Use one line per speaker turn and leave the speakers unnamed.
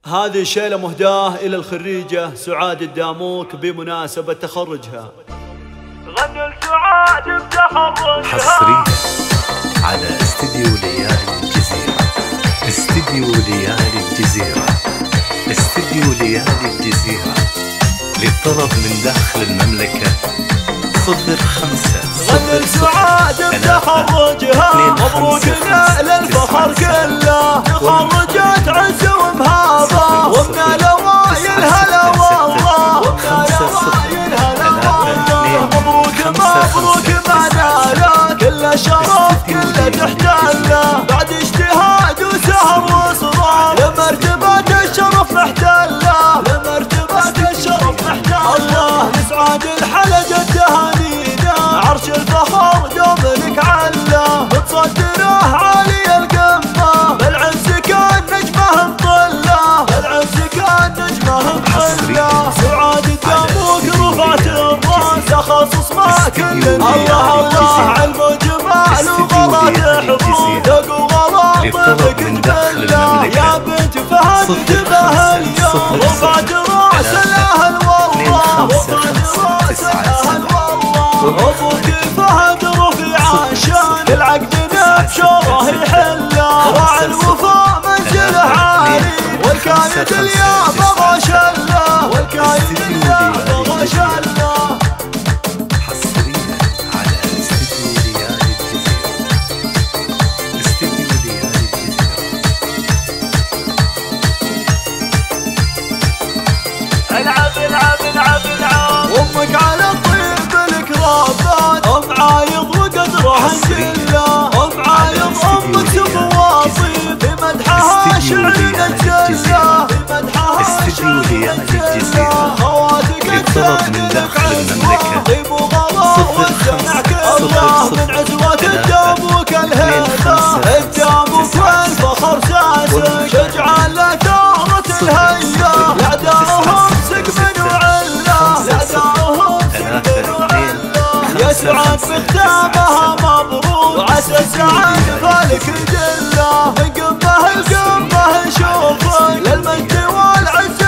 هذه شيلة مهداة إلى الخريجة سعاد الداموك بمناسبة تخرجها.
غنى لسعاد بتخرجها
حصريا على استديو ليالي الجزيرة. استديو ليالي الجزيرة. استديو ليالي الجزيرة للطلب من داخل المملكة 05.
غنى لسعاد بتخرجها مبروك للفخر كله، تخرجت عز ومهابة ومن الاوائل هلا والله، ومن الاوائل هلا والله. مبروك مبروك مناله كل شرف كل تحتله، بعد اجتهاد وسهر واصرار لمرتبة الشرف محتله، لمرتبة الشرف محتله. الله لسعاد الحلقة تهانينا، عرش الفخر دوم لك عله، بتصدره عالي القمة، بالعز كان نجمه مطله، بالعز كان نجمه مطله. سعاد الداموك رفعت الراس تخصص ما كل الله الله، علم وجمال وغلط حفوظ ذوق وغلط بك تبله، يا بنت فهد تبه اليوم رفعت راس الاهل والله، رفعت راس الاهل والله. ابوك فهد رفيع عشان العقد نبشره يحله، راعي الوفاء منزله عالي، والكايد اليا بغى شله، والكايد اليا بغى شله.
حصريا على استديو ليالي الجزيرة. استديو ليالي الجزيرة.
العب العب العب العب.
امك على الطيب الكرافات، ام عايض وقدرها الجله، ام عايض امك تفواصي بمدحها شعر نجله، بمدحها شعر نجله. خواتك
للطلب من داخل المملكة
طيب وغلاء والدمع كله، من عزوة الداموك الهيبة، الداموك والفخر ساسك، شجعا لثارة الهية، لأعدائهم سقم وعلة، لأعدائهم سقم وعلة. يا سعاد بختامها مبروك، وعسى السعاد فالك جله، من قمه القمه نشوفك للمجد والعز